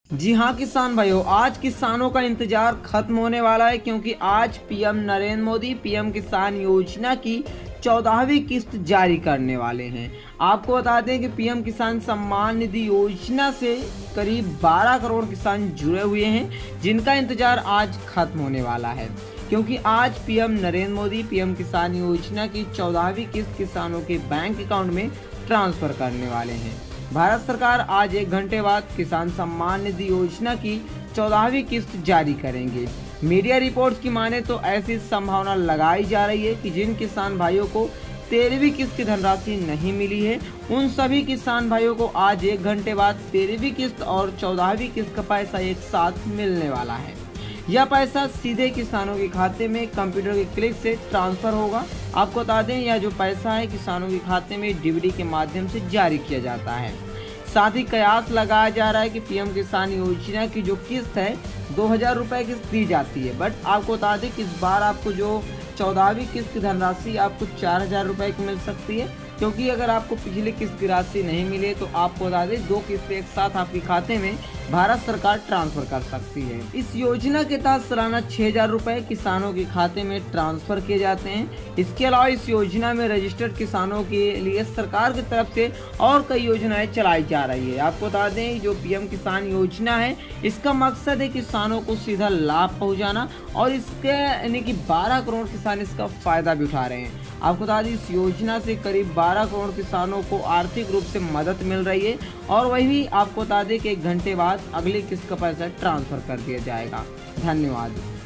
जी हाँ किसान भाइयों, आज किसानों का इंतजार खत्म होने वाला है क्योंकि आज पीएम नरेंद्र मोदी पीएम किसान योजना की 14वीं किस्त जारी करने वाले हैं। आपको बता दें कि पीएम किसान सम्मान निधि योजना से करीब 12 करोड़ किसान जुड़े हुए हैं, जिनका इंतजार आज खत्म होने वाला है क्योंकि आज पीएम नरेंद्र मोदी पीएम किसान योजना की 14वीं किस्त किसानों के बैंक अकाउंट में ट्रांसफर करने वाले हैं। भारत सरकार आज 1 घंटे बाद किसान सम्मान निधि योजना की 14वीं किस्त जारी करेंगे। मीडिया रिपोर्ट्स की माने तो ऐसी संभावना लगाई जा रही है कि जिन किसान भाइयों को 13वीं किस्त की धनराशि नहीं मिली है, उन सभी किसान भाइयों को आज 1 घंटे बाद 13वीं किस्त और 14वीं किस्त का पैसा एक साथ मिलने वाला है। यह पैसा सीधे किसानों के खाते में कंप्यूटर के क्लिक से ट्रांसफर होगा। आपको बता दें, यह जो पैसा है किसानों के खाते में डीबीटी के माध्यम से जारी किया जाता है। साथ ही कयास लगाया जा रहा है कि पीएम किसान योजना की जो किस्त है 2000 रुपये किस्त दी जाती है, बट आपको बता दें कि इस बार आपको जो 14वीं किस्त की धनराशि आपको 4000 रुपये की मिल सकती है, क्योंकि अगर आपको पिछली किस्त की राशि नहीं मिले तो आपको बता दें 2 किस्तें एक साथ आपके खाते में भारत सरकार ट्रांसफर कर सकती है। इस योजना के तहत सालाना 6000 रुपये किसानों के खाते में ट्रांसफर किए जाते हैं। इसके अलावा इस योजना में रजिस्टर्ड किसानों के लिए सरकार की तरफ से और कई योजनाएं चलाई जा रही है। आपको बता दें, जो पीएम किसान योजना है इसका मकसद है किसानों को सीधा लाभ पहुंचाना और इसके यानी कि 12 करोड़ किसान इसका फायदा भी उठा रहे हैं। आपको बता दें, इस योजना से करीब 12 करोड़ किसानों को आर्थिक रूप से मदद मिल रही है और वही भी आपको बता दें कि 1 घंटे बाद अगली किस्त का पैसा ट्रांसफर कर दिया जाएगा। धन्यवाद।